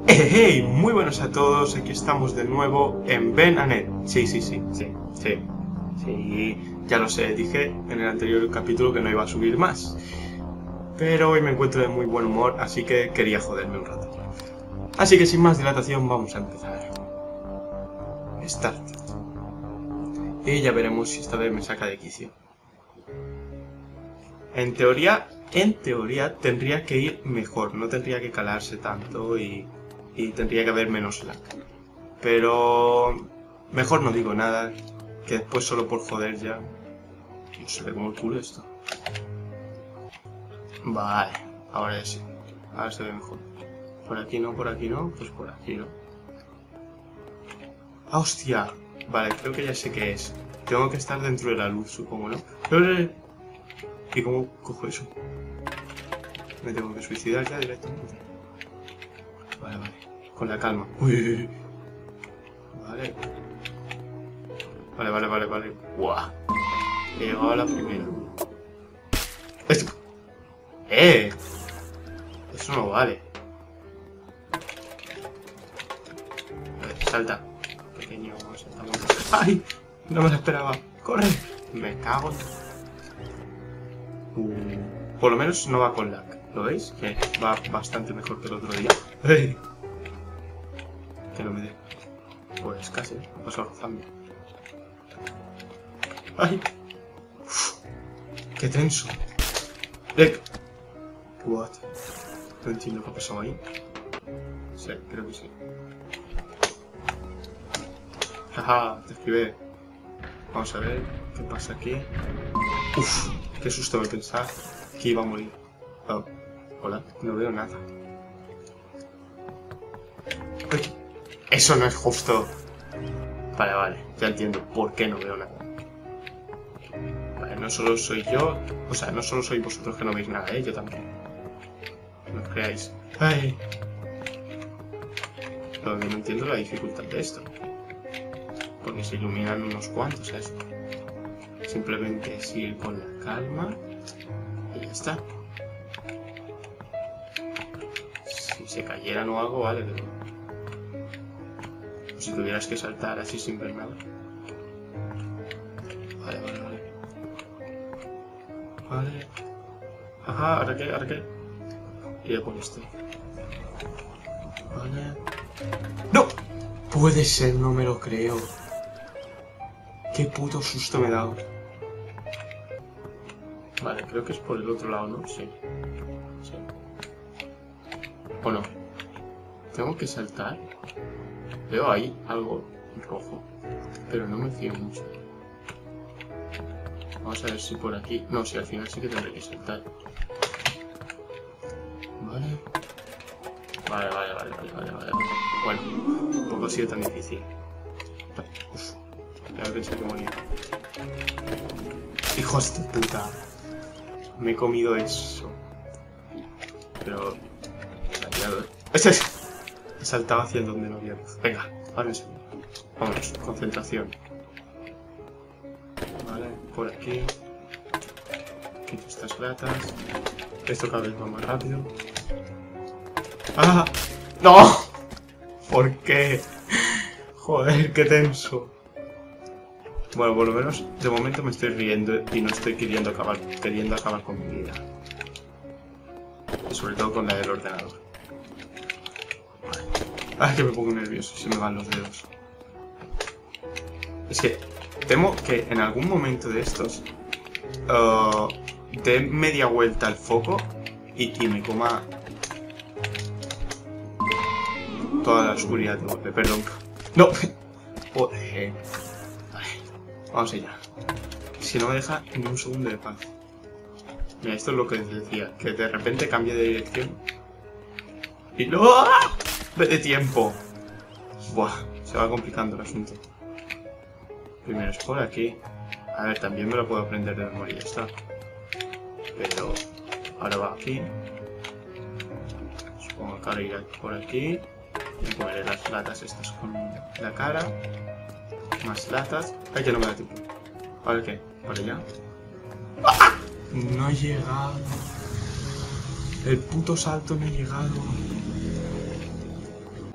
Hey, muy buenos a todos, aquí estamos de nuevo en Ben and Ed. Sí, ya lo sé, dije en el anterior capítulo que no iba a subir más. Pero hoy me encuentro de muy buen humor, así que quería joderme un rato. Así que sin más dilatación vamos a empezar. Start. Y ya veremos si esta vez me saca de quicio. En teoría tendría que ir mejor, no tendría que calarse tanto y tendría que haber menos lag. Pero mejor no digo nada, que después solo por joder ya no se ve como el culo esto. Vale, ahora sí, ahora se ve mejor. Por aquí no, pues por aquí no. ¡Ah, hostia! Vale, creo que ya sé qué es. Tengo que estar dentro de la luz, supongo, ¿no? ¿Y cómo cojo eso? Me tengo que suicidar ya directamente. Vale, con la calma. Uy. Vale. Vale. ¡Buah! He llegado a la primera. ¡Esto! Eso no vale. A ver, salta. Pequeño, saltamos. ¡Ay! No me lo esperaba. ¡Corre! Me cago en... Por lo menos no va con lag. ¿Lo veis? Que va bastante mejor que el otro día. ¡Hey! Que no me dé. Pues casi, me paso rozando. ¡Ay! Uf, ¡qué tenso! What? No entiendo qué pasó ahí. Sí, creo que sí. Jaja, te escribí. Vamos a ver qué pasa aquí. Uf, qué susto me pensaba que iba a morir. Oh, hola, no veo nada. Uy, eso no es justo. Vale, ya entiendo por qué no veo nada. Vale, no solo soy yo, o sea, no solo sois vosotros que no veis nada, yo también. No os creáis. Ay. Lo que no entiendo es la dificultad de esto. Porque se iluminan unos cuantos, eso. Simplemente es ir con la calma y ya está. Si se cayeran o algo, vale, pero... O si tuvieras que saltar así sin ver nada. Vale. Ajá, ¿ahora qué? Iré por este. Vale. ¡No! Puede ser, no me lo creo. Qué puto susto me he dado. Vale, creo que es por el otro lado, ¿no? Sí. ¿O no? ¿Tengo que saltar? Veo ahí algo rojo, pero no me fío mucho. Vamos a ver si por aquí... No, si al final sí que tendré que saltar. Vale. Bueno, tampoco ha sido tan difícil. Uf, ya pensé que moría. ¡Hijos de puta! Me he comido eso. Pero... He saltado hacia donde no había luz. Venga, ahora sí. Vamos, concentración. Vale, por aquí. Quito estas latas. Esto cada vez va más rápido. ¡Ah! ¡No! ¿Por qué? Joder, qué tenso. Bueno, por lo menos de momento me estoy riendo y no estoy queriendo acabar con mi vida. Y sobre todo con la del ordenador. Vale. ¡Ay, que me pongo nervioso! Se me van los dedos. Es que temo que en algún momento de estos dé media vuelta al foco y me coma toda la oscuridad de golpe. Perdón. ¡No! Joder. Vale, vamos allá. Si no me deja ni un segundo de paz. Mira, esto es lo que les decía, que de repente cambie de dirección y no de tiempo. Buah, se va complicando el asunto. Primero es por aquí. A ver, también me lo puedo aprender de memoria, ya está. Pero ahora va aquí. Supongo que ahora irá por aquí. Me poneré las latas estas con la cara. Más latas. Ay, que no me da tiempo. ¿Ahora qué? ¿Para allá? ¡Ah! No he llegado. El puto salto no he llegado.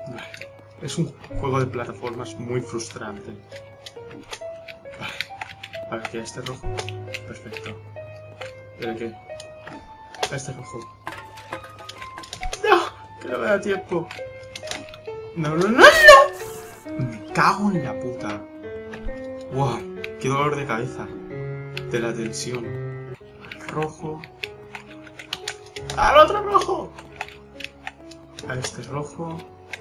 Es un juego de plataformas muy frustrante. Vale. A ver, ¿qué? Este rojo. Perfecto. ¿Pero qué? Este rojo. ¡No! Que no me da tiempo. ¡No, no, no, no! Me cago en la puta. ¡Wow! ¡Qué dolor de cabeza! De la tensión. Al rojo. ¡Al otro rojo! A este rojo.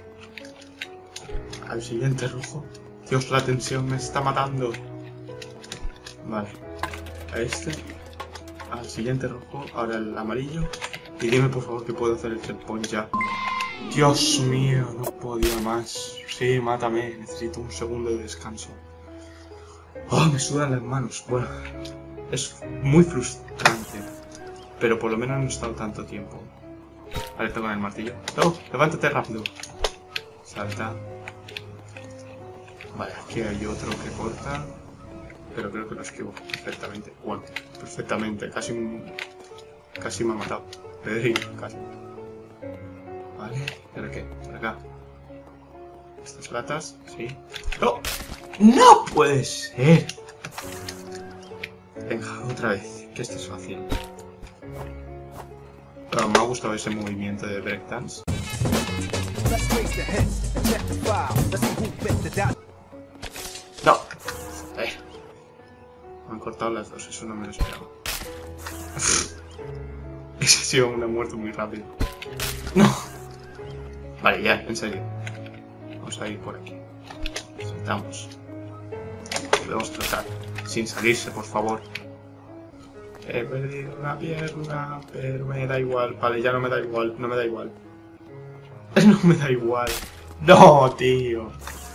Al siguiente rojo. Dios, la tensión me está matando. Vale. A este. Al siguiente rojo. Ahora el amarillo. Y dime por favor que puedo hacer el checkpoint ya. Dios mío, no podía más. Sí, mátame. Necesito un segundo de descanso. Oh, me sudan las manos. Bueno, es muy frustrante. Pero por lo menos no he estado tanto tiempo. Vale, estoy con el martillo. No, levántate rápido. Salta. Vale, aquí hay otro que corta. Pero creo que lo esquivo perfectamente. Bueno, perfectamente. Casi me ha matado. Casi. Vale, ¿pero qué? Por acá. Estas latas, sí. ¡No! ¡No puede ser! Venga, otra vez. Que esto es fácil. Pero me ha gustado ese movimiento de breakdance. ¡No! Me han cortado las dos, eso no me lo esperaba. Esa ha sido una muerte muy rápida. ¡No! Vale, ya, en serio. Vamos a ir por aquí. Saltamos. Podemos tratar. Sin salirse, por favor. He perdido una pierna, pero me da igual. Vale, ya no me da igual, no me da igual. No me da igual. No, tío.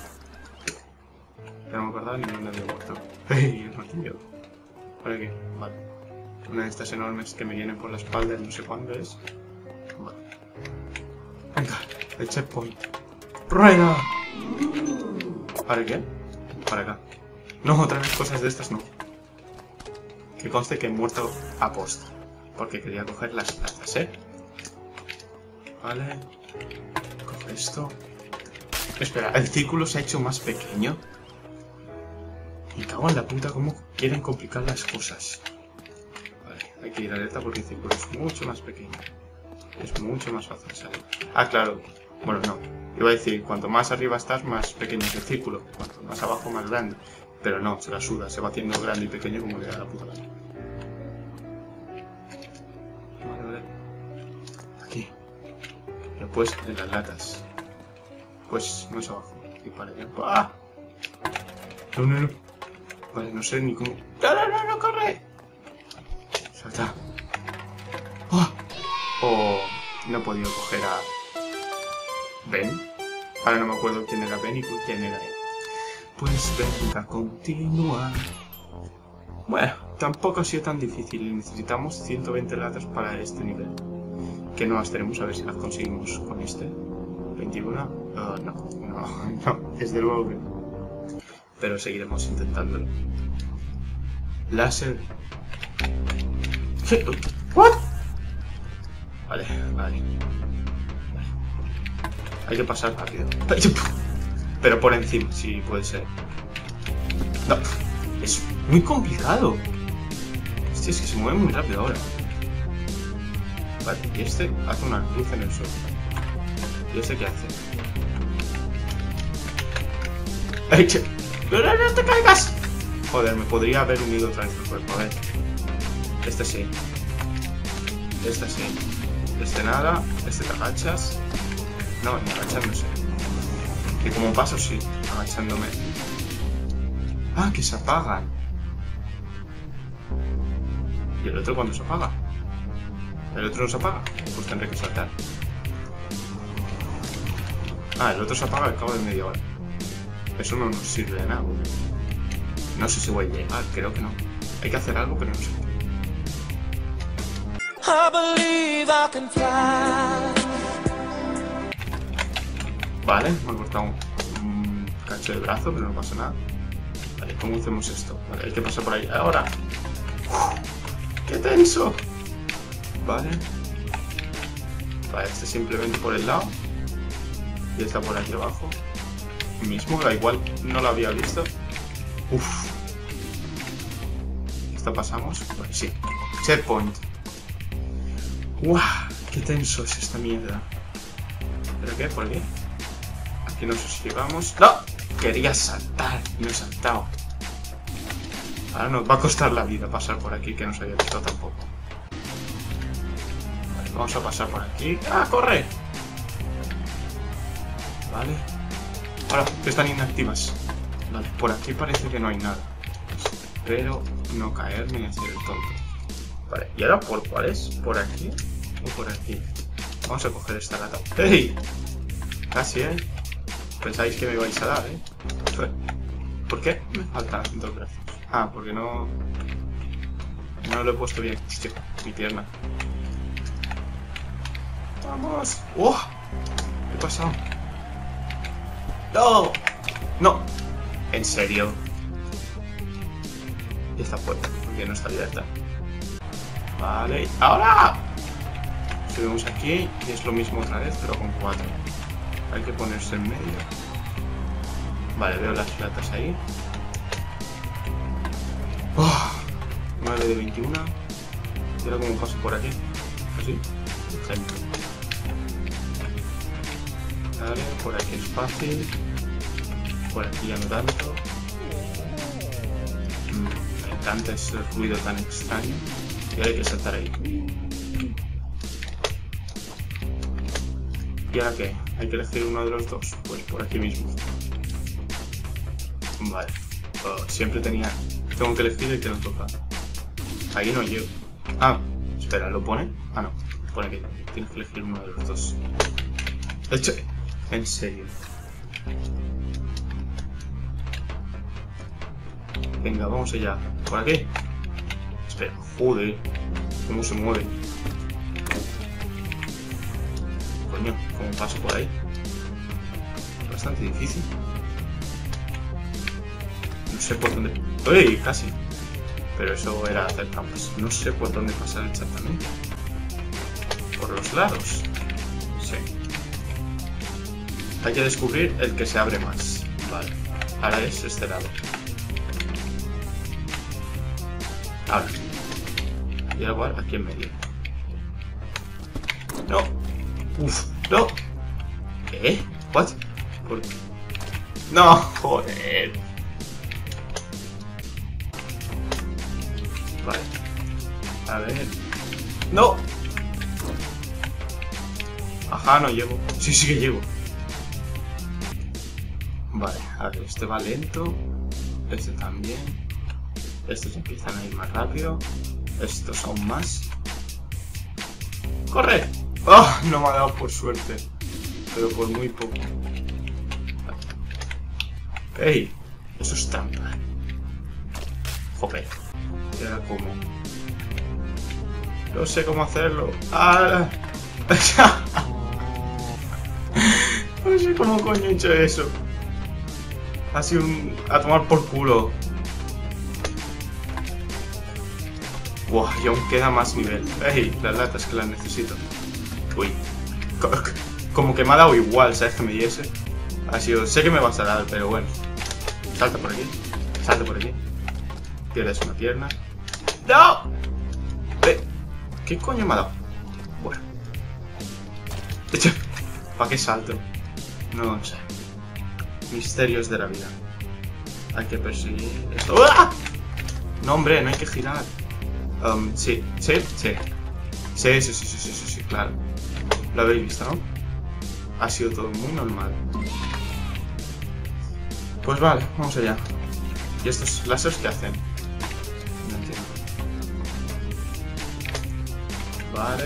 Ya no me acordaba ni dónde había muerto. ¡Ey, el martillo! ¿Para qué? Vale. Una de estas enormes que me vienen por la espalda, no sé cuándo es. Vale. Venga, el checkpoint. ¡Rueda! ¿Para qué? Para acá. No, otra vez cosas de estas no. Que conste que he muerto a posta. Porque quería coger las plazas, ¿eh? Vale. Coge esto. Espera, el círculo se ha hecho más pequeño. Me cago en la puta cómo quieren complicar las cosas. Vale, hay que ir alerta porque el círculo es mucho más pequeño. Es mucho más fácil salir. Ah, claro. Bueno, no. Iba a decir, cuanto más arriba estás, más pequeño es el círculo. Cuanto más abajo, más grande. Pero no, se la suda. Se va haciendo grande y pequeño como le da la puta gana. Vale, vale. Aquí. Después de las latas. Pues más abajo. Y para allá. ¡Ah! No, no, no. Vale, no sé ni cómo... ¡No, no, no, no, corre! Salta. ¡Oh! Oh, no he podido coger a... Ben. Ahora no me acuerdo quién era Ben y quién era él. Pues venga, continúa. Bueno, tampoco ha sido tan difícil. Necesitamos 120 latas para este nivel. Que no las tenemos, a ver si las conseguimos con este. 21. No, desde luego que no. Pero seguiremos intentándolo. Láser. ¿Qué? ¿What? Vale. Hay que pasar rápido. Pero por encima, sí, puede ser. No, es muy complicado. Hostia, es que se mueve muy rápido ahora. Vale, y este hace una cruz en el suelo. ¿Y este qué hace? ¡Ay, che! ¡No te caigas! Joder, me podría haber unido otra vez el cuerpo, a ver. Este sí. Este sí. Este nada. Este te agachas. No, ni agachándose. Y como paso, sí. Agachándome. Ah, que se apagan. ¿Y el otro cuándo se apaga? ¿El otro no se apaga? Pues tendré que saltar. Ah, el otro se apaga al cabo de media hora. Eso no nos sirve de nada. No sé si voy a llegar, creo que no. Hay que hacer algo, pero no sé. Vale, me ha cortado un cacho de brazo, pero no pasa nada. Vale, ¿cómo hacemos esto? Vale, hay que pasar por ahí. ¡Ahora! ¡Qué tenso! Vale. Vale, este simplemente por el lado. Y está por aquí abajo. Mismo, da igual, no lo había visto. Uff. ¿Esto pasamos? Pues sí. Checkpoint. ¡Guau! ¡Qué tenso es esta mierda! ¿Pero qué? ¿Por aquí? Aquí no sé si llegamos. ¡No! Quería saltar y no he saltado. Ahora nos va a costar la vida pasar por aquí, que no se había visto tampoco. Vale, vamos a pasar por aquí. ¡Ah, corre! Vale. Ahora, que están inactivas. Vale, por aquí parece que no hay nada. Espero no caerme ni hacer el tonto. Vale, ¿y ahora por cuál es? ¿Por aquí o por aquí? Vamos a coger esta lata. ¡Ey! Casi, ¿eh? Pensáis que me vais a dar, ¿eh? ¿Por qué me faltan 2 brazos? Ah, porque no lo he puesto bien. Hostia, mi pierna. ¡Vamos! ¡Oh! ¿Qué ha pasado? ¡No! ¡No! ¿En serio? Y esta puerta, porque no está abierta. Vale, ¡ahora! Subimos aquí y es lo mismo otra vez, pero con 4. Hay que ponerse en medio. Vale, veo las latas ahí. Oh, 9 de 21. Y ahora como paso por aquí. Así. Ejemplo. Vale, por aquí es fácil. Por aquí ya no tanto. Me encanta ese ruido tan extraño. Y ahora hay que saltar ahí. ¿Y ahora qué? Hay que elegir uno de los dos. Pues por aquí mismo. Vale. Siempre tengo que elegir el que no toca. Ahí no llego. Ah, espera, ¿lo pone? Ah, no. Pone que tienes que elegir uno de los dos. De hecho, en serio. Venga, vamos allá. ¿Por aquí? Espera, joder. ¿Cómo se mueve? Coño, ¿cómo paso por ahí? Es bastante difícil. No sé por dónde... ¡Uy! Casi. Pero eso era hacer trampas. No sé por dónde pasar exactamente. Por los lados. Sí. Hay que descubrir el que se abre más. Vale. Ahora es este lado. Ahora. Y ahora aquí en medio. No. Uf. No. ¿Qué? ¿What? ¿Por qué? No, joder. Vale. A ver. ¡No! Ajá, no llego. Sí, sí que llego. Vale, a ver, este va lento. Este también. Estos empiezan a ir más rápido. Estos aún más. ¡Corre! ¡Oh! No me ha dado por suerte. Pero por muy poco. ¡Ey! Eso es trampa. Joder. ¿Y ahora cómo? No sé cómo hacerlo. ¡Ah! No sé cómo coño he hecho eso. Ha sido a tomar por culo. Buah, y aún queda más nivel. Ey, las latas que las necesito. Uy. Como que me ha dado igual, ¿sabes? Que me diese. Ha sido... Sé que me vas a dar, pero bueno. Salta por aquí. Salta por aquí. Pierdes una pierna. ¡No! ¿Qué coño me ha dado? Bueno. ¿Para qué salto? No sé. Misterios de la vida. Hay que perseguir esto. ¡Ah! No, hombre, no hay que girar. Sí, sí, sí. Sí, claro. Lo habéis visto, ¿no? Ha sido todo muy normal. Pues vale, vamos allá. ¿Y estos láseres qué hacen? No entiendo. Vale.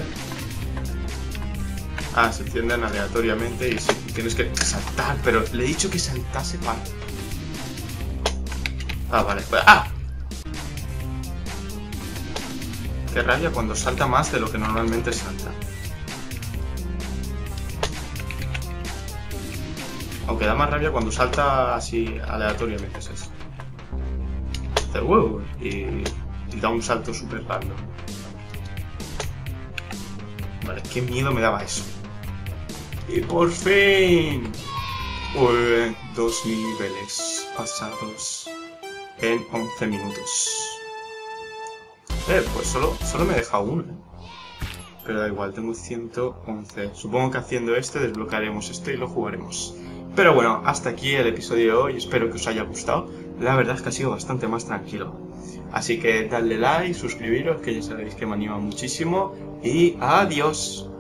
Ah, se encienden aleatoriamente y sí, tienes que saltar, pero le he dicho que saltase para... Ah, vale. ¡Ah! Qué rabia cuando salta más de lo que normalmente salta. Aunque da más rabia cuando salta así aleatoriamente, es eso. Hace huevo y da un salto súper random. Vale, qué miedo me daba eso. Y por fin... Uy, 2 niveles pasados en 11 minutos. Pues solo me deja uno. Pero da igual, tengo 111. Supongo que haciendo este desbloquearemos este y lo jugaremos. Pero bueno, hasta aquí el episodio de hoy. Espero que os haya gustado. La verdad es que ha sido bastante más tranquilo. Así que dadle like, suscribiros, que ya sabéis que me anima muchísimo. Y adiós.